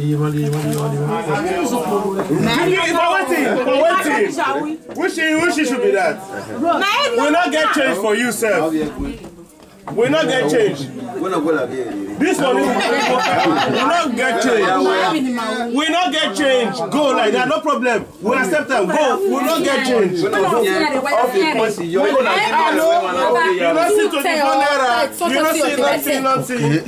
Which should be that? We'll not get change for you, sir. We'll not get change. This one will not get change. We'll not get change. Go like that, no problem. We'll accept them. Go. We'll not get change. You don't see 24 naira. You don't see nothing.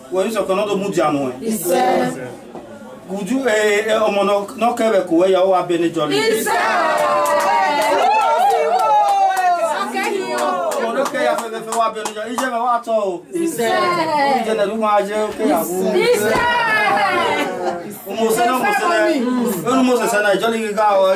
When you talk another Mudiano. Would you no care where you are being jolly? Okay, I feel the water. You never want to. You never want to. Almost a jolly girl.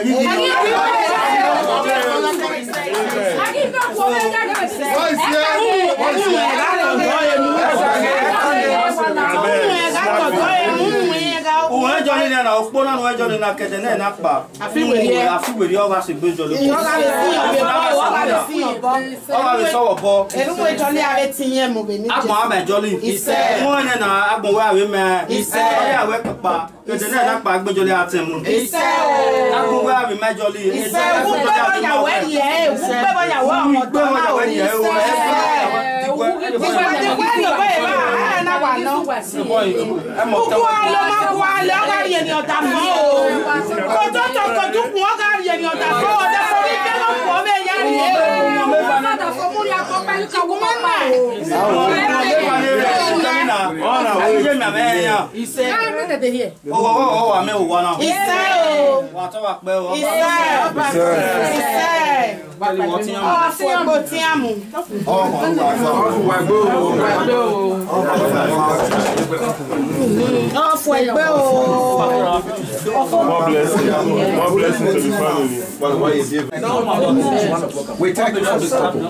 We thank you for this couple.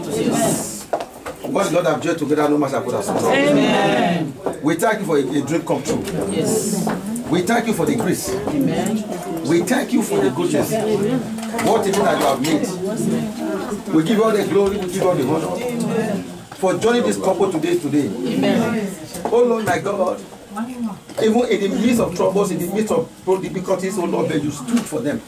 God, the Lord have joined together, no matter what has happened. Amen. We thank you for a dream come true. Yes. We thank you for the grace. Amen. We thank you for the goodness. What it is that you have made. We give you all the glory, we give you all the honor. Amen. For joining this couple today. Amen. Oh Lord, my God. Even in the midst of troubles, in the midst of difficulties, oh Lord, that you stood for them.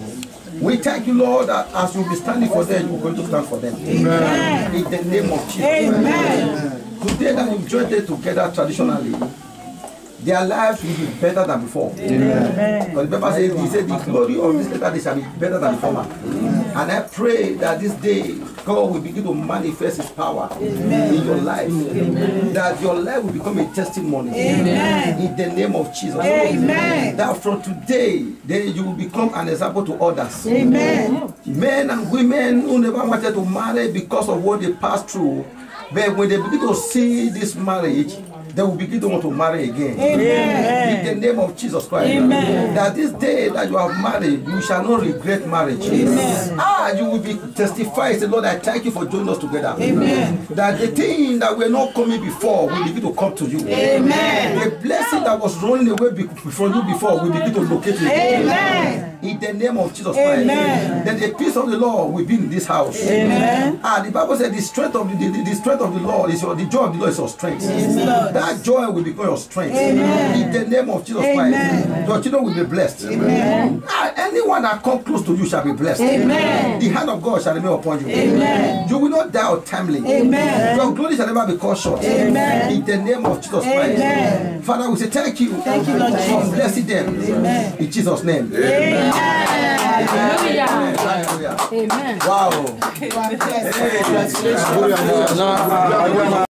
We thank you, Lord, that as you be standing for them, you are going to stand for them. Amen. In the name of Jesus. Amen. Today that you joined them together traditionally, their lives will be better than before. Amen. Because the Bible says, he said, the glory of this latter day shall be better than the former. And I pray that this day, God will begin to manifest his power in your life. Amen. That your life will become a testimony. Amen. In the name of Jesus. Amen. That from today, then you will become an example to others. Amen. Men and women who never wanted to marry because of what they passed through, but when they begin to see this marriage, they will begin to want to marry again. Amen. In the name of Jesus Christ. Amen. That this day that you have married, you shall not regret marriage. Amen. You will be testifying, say, Lord, I thank you for joining us together. Amen. That the thing that were not coming before will begin to come to you. Amen. The blessing that was running away from you before will begin to locate you. Amen. In the name of Jesus Christ. Amen. Then the peace of the Lord will be in this house. Amen. The Bible said the strength of the strength of the Lord is the joy of the Lord is your strength. Amen. That joy will become your strength. Amen. In the name of Jesus Christ. Your children will be blessed. Amen. Anyone that comes close to you shall be blessed. Amen. The hand of God shall remain upon you. Amen. You will not die untimely. Amen. Your glory shall never be cut short. Amen. In the name of Jesus Christ. Amen. Father, we say thank you. Thank you, Lord, for blessing them. Amen. In Jesus' name. Amen. Hallelujah. Hallelujah. Amen. Wow. Congratulations.